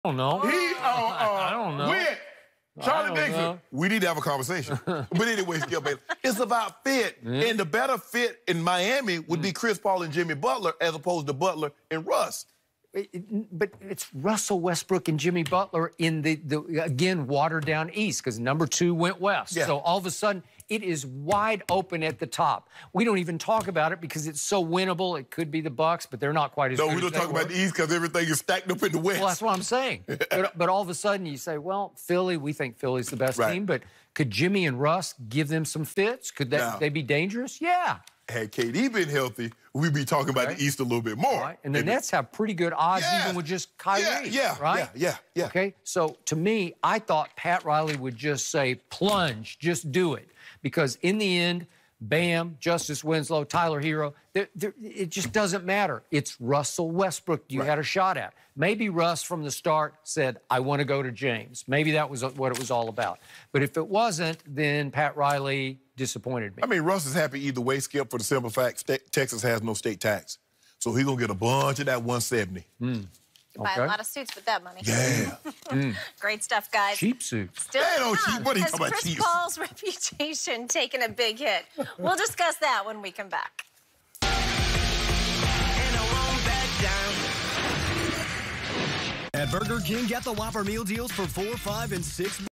don't know. I don't know. Charlie Dixon, we need to have a conversation. But anyway, Skip Bayless, it's about fit. Yeah. And the better fit in Miami would be Chris Paul and Jimmy Butler as opposed to Butler and Russ. But it's Russell Westbrook and Jimmy Butler in the again, watered down East because number 2 went West. Yeah. So all of a sudden, it is wide open at the top. We don't even talk about it because it's so winnable. It could be the Bucks, but they're not quite as good. No, we don't talk about the East because everything is stacked up in the West. Well, that's what I'm saying. but all of a sudden, you say, well, Philly, we think Philly's the best team, but could Jimmy and Russ give them some fits? Could they be dangerous? Yeah. Had KD been healthy, we'd be talking about the East a little bit more. Right. And the Nets have pretty good odds even with just Kyrie, right? Yeah. Okay, so to me, I thought Pat Riley would just say, plunge, just do it. Because in the end, Bam, Justice Winslow, Tyler Hero, it just doesn't matter. It's Russell Westbrook you had a shot at. Maybe Russ from the start said, I want to go to James. Maybe that was what it was all about. But if it wasn't, then Pat Riley disappointed me. I mean, Russ is happy either way, Skip, for the simple fact Texas has no state tax. So he's going to get a bunch of that 170. Buy a lot of suits with that money. Yeah. Great stuff, guys. Cheap suits. Still They don't cheap. What are you has talking about, Chris cheap? Paul's reputation taken a big hit? We'll discuss that when we come back. At Burger King, get the Whopper meal deals for $4, $5, and $6.